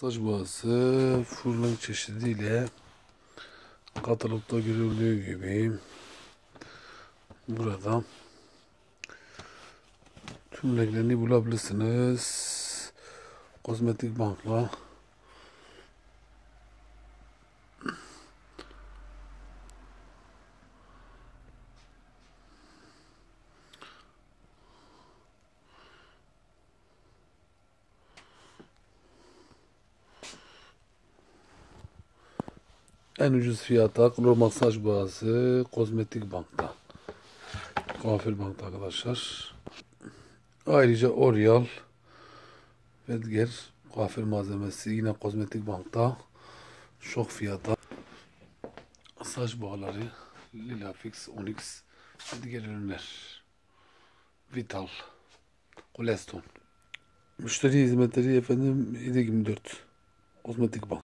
Saç boyası full renk çeşidiyle kataloğda görüldüğü gibi burada tüm renklerini bulabilirsiniz. Kozmetik bankla en ucuz fiyata normal saç boyası kozmetik bankta. Kuaför bankta arkadaşlar. Ayrıca Oryal ve diğer kuaför malzemesi yine kozmetik bankta. Şok fiyata. Saç boyaları Lilafix, Onyx ve diğer ürünler. Vital, Koleston. Müşteri hizmetleri efendim 7/24 kozmetik bank.